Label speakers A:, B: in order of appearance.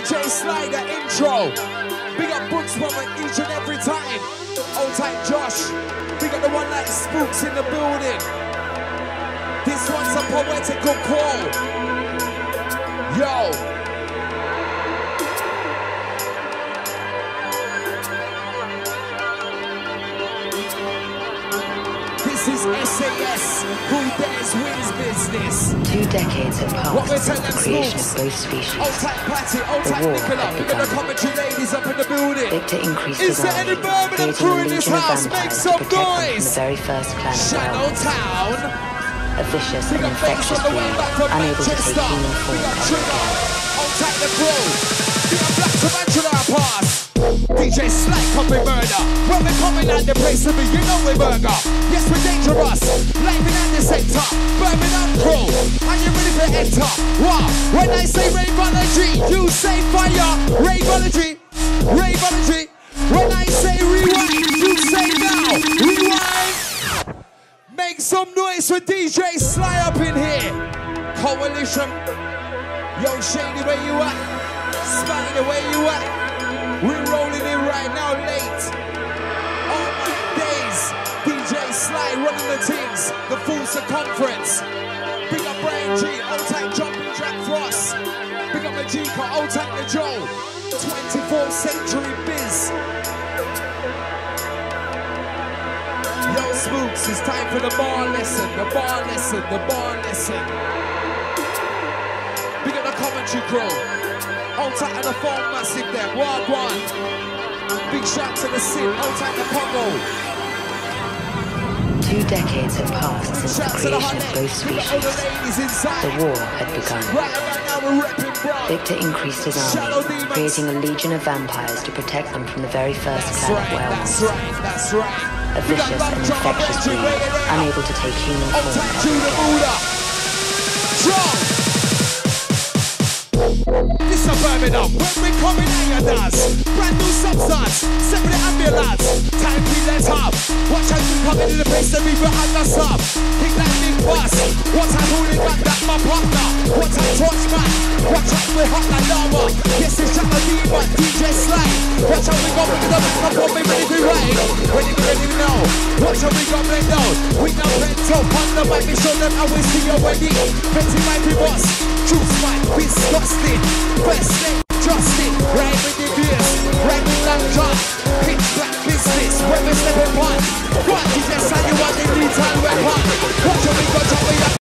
A: DJ Sly, the intro. Big up Brooks Mama each and every time. Old type Josh. Big up the one like Spooks in the building. This one's a poetical call. Yo. This is SAS, who dares wins business.
B: 2 decades have passed since the creation of both species.
A: Old type Patty, old type Nicola, we got the commentary ladies up in the building.
B: Victor increased
A: is
B: his
A: there
B: army,
A: any Birmingham crew in this house? Make some noise!
B: From the very first clan of
A: Shadow Town.
B: A vicious and infectious breed, unable to take human form ever again.
A: Old type the crew. We got Black Tarantula pass. DJ Sly coming murder. When we're coming at the place to be, you know we're burger. Yes, we're dangerous. Lightning at the center. Birmingham crew. Are you ready to enter? Wow. When I say raveology, you say fire. Raveology. Raveology. When I say rewind, you say now. Rewind. Make some noise for DJ Sly up in here. Coalition. Yo, Shady, where you at? Spider, where you at? We're rolling in right now late. Oh my days. DJ Sly running the things. The full circumference. Big up Brian G. Old type Jumping Jack Frost. Big up Majika. Old type the Joe. 24th century biz. Yo, Spooks, it's time for the bar lesson. The bar lesson. The bar lesson. Big up the commentary crew. Old tight and the phone massive there, wild one. Big shout to the Sin, old tight the Congo.
B: 2 decades have passed since the creation of both species. The war had begun. Victor increased his army, creating a legion of vampires to protect them from the very first clan of werewolves.
A: That's right.
B: A vicious and infectious breed, unable to take human form ever again.
A: This a Birmingham, when we coming at your dance. Brand new substance, separate ambulance. Time we let up. Watch how you coming in the place that we were under sub. Think that big bus. What time holding back that my partner? What time torch man? Watch out we hot like lava. Yes, it's Jack D, but DJ Sly. Watch how we go with the back up on me ready to ride. Ready to know. Watch how we go blend down. We know bento, on the mic, we show them how we see your wedding. Betty might be boss. Truth might be disgusting. Best thing, trusting. Right with the beers. Right with that drop. Pitch black business. When we step in one. What? You just said you want the new time weapon. Watch how we go,